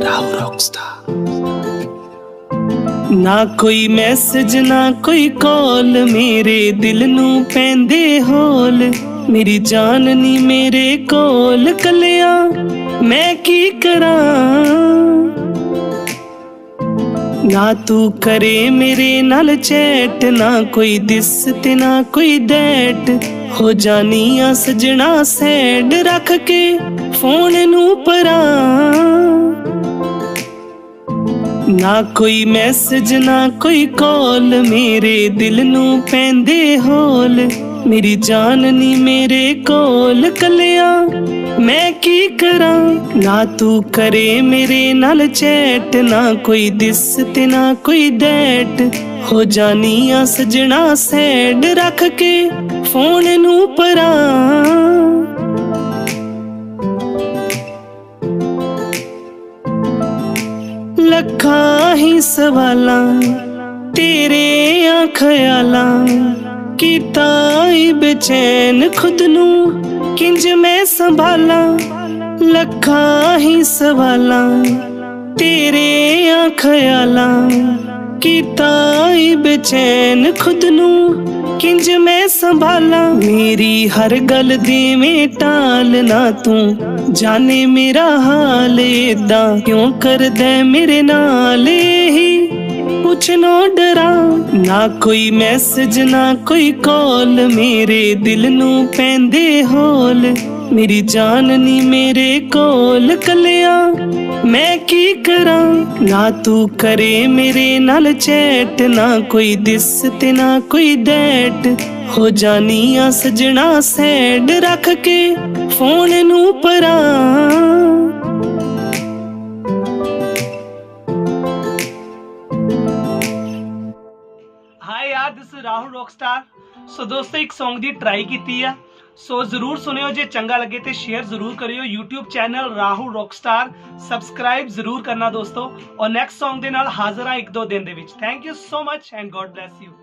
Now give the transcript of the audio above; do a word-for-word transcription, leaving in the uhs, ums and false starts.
Rahul Rockstar. ना कोई message ना कोई कॉल, मेरे दिल नू पैंदे होल। मेरी जान नी मेरे कोल कलिया, मैं की करा। ना तू करे मेरे नाल चैट, ना कोई दिस ते ना कोई दैट। हो जानी आ सजना सैड, रख के फोन नू परा। ना कोई मैसेज ना कोई कॉल, मेरे दिल नू पैंदे होल। मेरी जान नी मेरे कोल कलिया, मैं की करा। ना तू करे मेरे नाल चैट, ना कोई दिस ते ना कोई दैट। हो जानी आ सजना सैड, रख के फोन नू परा। लखा ही सवाला तेरे आ ख्याला, कीता ही बेचैन खुद नू किंज मैं संभाला। लखा ही सवाला तेरे आ ख्याला, कीता ही बेचैन खुद नू किंज मैं संभाला। मेरी हर गल दे में टाल, ना तू जाने मेरा हाल। एदा क्यों कर दे मेरे नाल ही पुछनो डरा। ना कोई मैसेज ना कोई कॉल, मेरे दिल नू पैंदे होल। मेरी जान नी मेरे कोल कलिया, मैं की करा। ना तू करे मेरे नाल चैट, ना कोई दिस ते ना कोई दैट। हो जानी आ सजना सैड, रख के फोन नू परा। हाय यार, this is Rahul Rockstar. So दोस्तों, एक सॉन्ग दी ट्राई की है, सो जरूर सुनियो। जे चंगा लगे तो शेयर जरूर करियो। YouTube channel Rahul Rockstar subscribe जरूर करना दोस्तों। और नैक्सट सॉन्ग दे नाल हाजिर आ एक दो दिन दे विच। Thank you so much and God bless you.